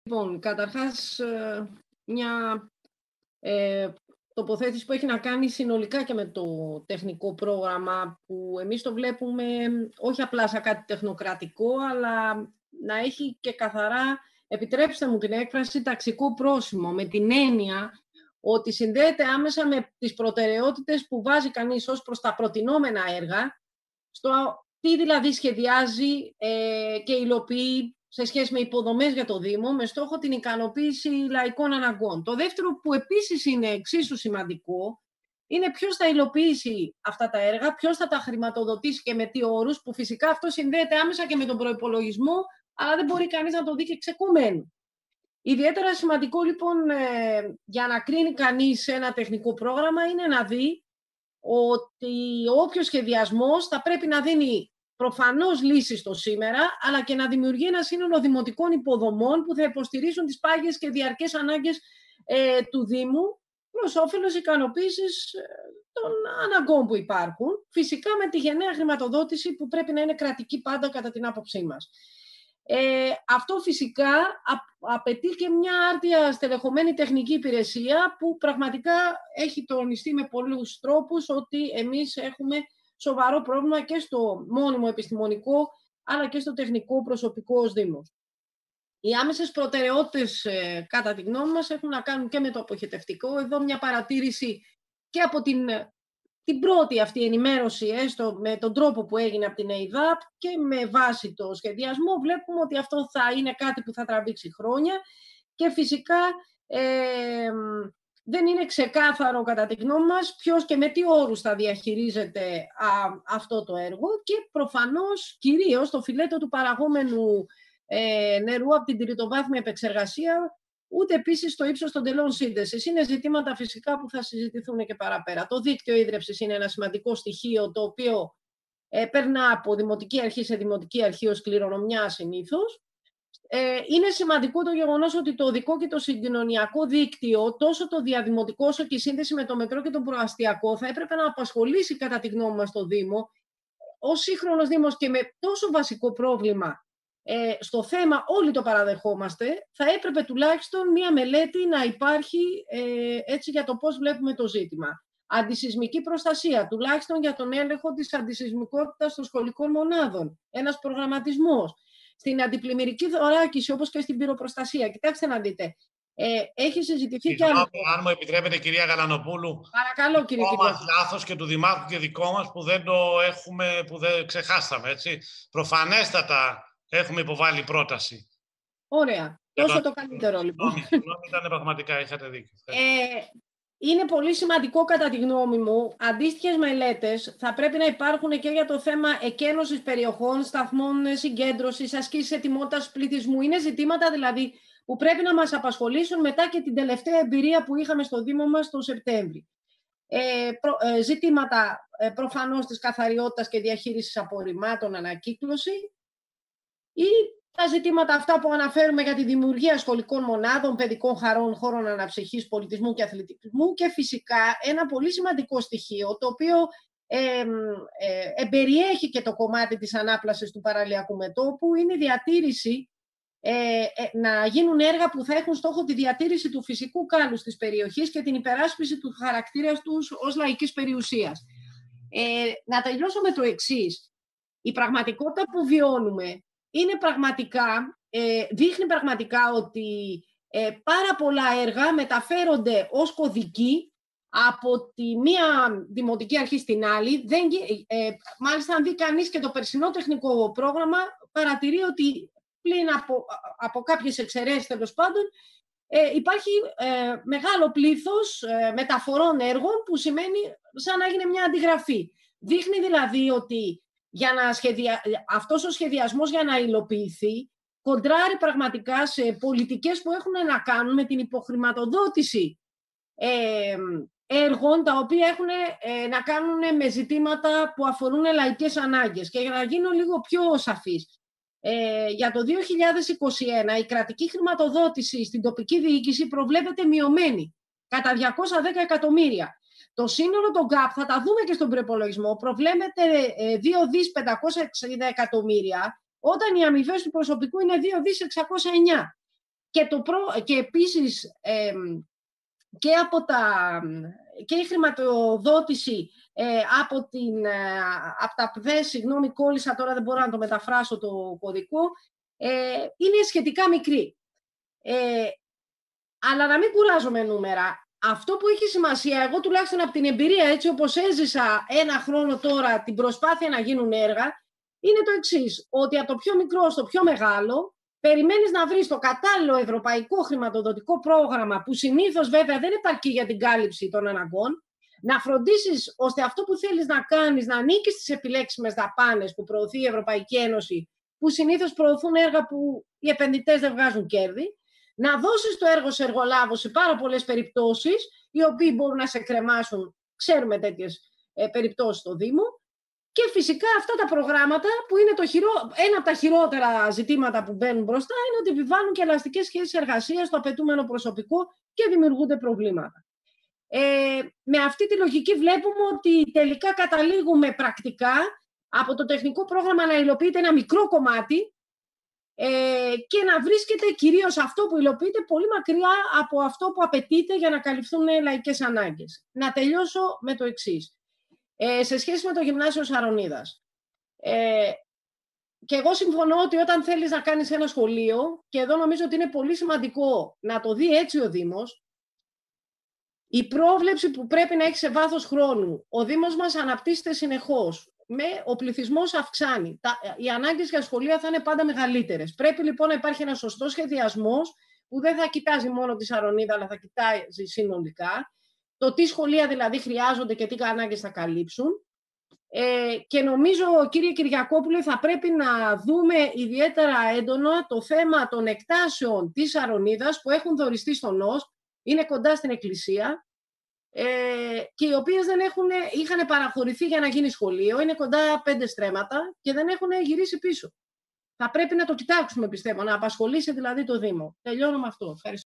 Λοιπόν, καταρχάς μια τοποθέτηση που έχει να κάνει συνολικά και με το τεχνικό πρόγραμμα, που εμείς το βλέπουμε όχι απλά σαν κάτι τεχνοκρατικό, αλλά να έχει και καθαρά, επιτρέψτε μου την έκφραση, ταξικό πρόσημο, με την έννοια ότι συνδέεται άμεσα με τις προτεραιότητες που βάζει κανείς ως προς τα προτινόμενα έργα, στο τι δηλαδή σχεδιάζει και υλοποιεί σε σχέση με υποδομές για το Δήμο, με στόχο την ικανοποίηση λαϊκών αναγκών. Το δεύτερο, που επίσης είναι εξίσου σημαντικό, είναι ποιος θα υλοποιήσει αυτά τα έργα, ποιος θα τα χρηματοδοτήσει και με τι όρους, που φυσικά αυτό συνδέεται άμεσα και με τον προϋπολογισμό, αλλά δεν μπορεί κανείς να το δει και ξεκομμένο. Ιδιαίτερα σημαντικό, λοιπόν, για να κρίνει κανείς ένα τεχνικό πρόγραμμα, είναι να δει ότι όποιος σχεδιασμός θα πρέπει να δίνει προφανώς λύσεις στο σήμερα, αλλά και να δημιουργεί ένα σύνολο δημοτικών υποδομών που θα υποστηρίζουν τις πάγιες και διαρκές ανάγκες του Δήμου, προς όφελος ικανοποίησης των αναγκών που υπάρχουν, φυσικά με τη γενναία χρηματοδότηση που πρέπει να είναι κρατική πάντα κατά την άποψή μας. Αυτό φυσικά απαιτεί και μια άρτια στελεχωμένη τεχνική υπηρεσία, που πραγματικά έχει τονιστεί με πολλούς τρόπους ότι εμείς έχουμε σοβαρό πρόβλημα και στο μόνιμο επιστημονικό, αλλά και στο τεχνικό προσωπικό ως Δήμος. Οι άμεσες προτεραιότητες, κατά τη γνώμη μας, έχουν να κάνουν και με το αποχετευτικό. Εδώ μια παρατήρηση και από την πρώτη αυτή ενημέρωση, έστω με τον τρόπο που έγινε από την ΕΙΔΑΠ, και με βάση το σχεδιασμό βλέπουμε ότι αυτό θα είναι κάτι που θα τραβήξει χρόνια, και φυσικά δεν είναι ξεκάθαρο, κατά τη γνώμη μας, ποιος και με τι όρους θα διαχειρίζεται αυτό το έργο, και προφανώς κυρίως το φιλέτο του παραγόμενου νερού από την τριτοβάθμια επεξεργασία, ούτε επίσης το ύψος των τελών σύνδεσης. Είναι ζητήματα φυσικά που θα συζητηθούν και παραπέρα. Το δίκτυο ίδρυυσης είναι ένα σημαντικό στοιχείο, το οποίο περνά από δημοτική αρχή σε δημοτική αρχή ως κληρονομιά συνήθως. Είναι σημαντικό το γεγονός ότι το οδικό και το συγκοινωνιακό δίκτυο, τόσο το διαδημοτικό όσο και η σύνδεση με το μετρό και το προαστιακό, θα έπρεπε να απασχολήσει, κατά τη γνώμη μας, το Δήμο. Ως σύγχρονος Δήμος και με τόσο βασικό πρόβλημα στο θέμα, όλοι το παραδεχόμαστε, θα έπρεπε τουλάχιστον μία μελέτη να υπάρχει έτσι για το πώς βλέπουμε το ζήτημα. Αντισυσμική προστασία, τουλάχιστον για τον έλεγχο της αντισυσμικότητας των σχολικών μονάδων. Ένας προγραμματισμός. Στην αντιπλημμυρική θωράκιση, όπως και στην πυροπροστασία. Κοιτάξτε να δείτε. Έχει συζητηθεί και άλλο. Αν μου επιτρέπετε, κυρία Γαλανοπούλου. Παρακαλώ, κύριε Κυριακή. Μας λάθος και του Δημάρχου και δικό μας που δεν το έχουμε, που δεν ξεχάσαμε, έτσι. Προφανέστατα έχουμε υποβάλει πρόταση. Ωραία. Τόσο το καλύτερο, λοιπόν. Ήταν πραγματικά, είχατε δίκιο. Είναι πολύ σημαντικό, κατά τη γνώμη μου, αντίστοιχες μελέτες θα πρέπει να υπάρχουν και για το θέμα εκένωσης περιοχών, σταθμών συγκέντρωσης, ασκήσεις ετοιμότητας πληθυσμού. Είναι ζητήματα δηλαδή που πρέπει να μας απασχολήσουν μετά και την τελευταία εμπειρία που είχαμε στο Δήμο μας το Σεπτέμβρη. Ζητήματα προφανώς της καθαριότητας και διαχείρισης απορριμμάτων, ανακύκλωση, ή τα ζητήματα αυτά που αναφέρουμε για τη δημιουργία σχολικών μονάδων, παιδικών χαρών, χώρων αναψυχής, πολιτισμού και αθλητισμού, και φυσικά ένα πολύ σημαντικό στοιχείο, το οποίο εμπεριέχει και το κομμάτι της ανάπλασης του παραλιακού μετώπου, είναι η διατήρηση, να γίνουν έργα που θα έχουν στόχο τη διατήρηση του φυσικού κάλους της περιοχής και την υπεράσπιση του χαρακτήρα τους ως λαϊκής περιουσίας. Να τελειώσω με το εξής. Η πραγματικότητα που βιώνουμε είναι πραγματικά, δείχνει πραγματικά ότι πάρα πολλά έργα μεταφέρονται ως κωδικοί από τη μία δημοτική αρχή στην άλλη. Μάλιστα, αν δει κανείς και το περσινό τεχνικό πρόγραμμα, παρατηρεί ότι πλην από κάποιες εξαιρέσεις, τέλος πάντων, υπάρχει μεγάλο πλήθος μεταφορών έργων, που σημαίνει σαν να έγινε μια αντιγραφή. Δείχνει δηλαδή ότι αυτός ο σχεδιασμός, για να υλοποιηθεί, κοντράρει πραγματικά σε πολιτικές που έχουν να κάνουν με την υποχρηματοδότηση έργων, τα οποία έχουν να κάνουν με ζητήματα που αφορούν λαϊκές ανάγκες. Και για να γίνω λίγο πιο σαφής, για το 2021 η κρατική χρηματοδότηση στην τοπική διοίκηση προβλέπεται μειωμένη κατά 210 εκατομμύρια. Το σύνολο των ΚΑΠ, θα τα δούμε και στον προϋπολογισμό, προβλέπεται 2.560 εκατομμύρια, όταν οι αμοιβές του προσωπικού είναι 2.609. Και επίσης και η χρηματοδότηση από τα ΠΔΕ, συγγνώμη, κόλλησα τώρα, δεν μπορώ να το μεταφράσω το κωδικό, είναι σχετικά μικρή. Αλλά να μην κουράζομαι νούμερα. Αυτό που έχει σημασία, εγώ τουλάχιστον από την εμπειρία, έτσι όπως έζησα ένα χρόνο τώρα την προσπάθεια να γίνουν έργα, είναι το εξής, ότι από το πιο μικρό στο πιο μεγάλο, περιμένεις να βρεις το κατάλληλο ευρωπαϊκό χρηματοδοτικό πρόγραμμα, που συνήθως βέβαια δεν επαρκεί για την κάλυψη των αναγκών, να φροντίσεις ώστε αυτό που θέλεις να κάνεις να ανήκει στις επιλέξιμες δαπάνες που προωθεί η Ευρωπαϊκή Ένωση, που συνήθως προωθούν έργα που οι επενδυτές δεν βγάζουν κέρδη, να δώσεις το έργο σε εργολάβους σε πάρα πολλές περιπτώσεις, οι οποίοι μπορούν να σε κρεμάσουν, ξέρουμε τέτοιες περιπτώσεις στο Δήμο, και φυσικά αυτά τα προγράμματα που είναι ένα από τα χειρότερα ζητήματα που μπαίνουν μπροστά είναι ότι επιβάλλουν και ελαστικές σχέσεις εργασίας στο απαιτούμενο προσωπικό και δημιουργούνται προβλήματα. Με αυτή τη λογική βλέπουμε ότι τελικά καταλήγουμε πρακτικά από το τεχνικό πρόγραμμα να υλοποιείται ένα μικρό κομμάτι και να βρίσκεται κυρίως αυτό που υλοποιείται πολύ μακριά από αυτό που απαιτείται για να καλυφθούν λαϊκές ανάγκες. Να τελειώσω με το εξής. Σε σχέση με το Γυμνάσιο Σαρονίδας. Και εγώ συμφωνώ ότι όταν θέλεις να κάνεις ένα σχολείο, και εδώ νομίζω ότι είναι πολύ σημαντικό να το δει έτσι ο Δήμος, η πρόβλεψη που πρέπει να έχει σε βάθος χρόνου. Ο Δήμος μας αναπτύσσεται συνεχώς. Ο πληθυσμός αυξάνει. Οι ανάγκες για σχολεία θα είναι πάντα μεγαλύτερες. Πρέπει λοιπόν να υπάρχει ένας σωστός σχεδιασμός που δεν θα κοιτάζει μόνο τη Σαρονίδα, αλλά θα κοιτάζει συνολικά. Το τι σχολεία δηλαδή χρειάζονται και τι ανάγκες θα καλύψουν. Και νομίζω, κύριε Κυριακόπουλε, θα πρέπει να δούμε ιδιαίτερα έντονα το θέμα των εκτάσεων της Σαρονίδας που έχουν δοριστεί στον ΟΣ, είναι κοντά στην εκκλησία, και οι οποίες είχαν παραχωρηθεί για να γίνει σχολείο, είναι κοντά 5 στρέμματα και δεν έχουν γυρίσει πίσω. Θα πρέπει να το κοιτάξουμε, πιστεύω, να απασχολήσει δηλαδή το Δήμο. Τελειώνω με αυτό. Ευχαριστώ.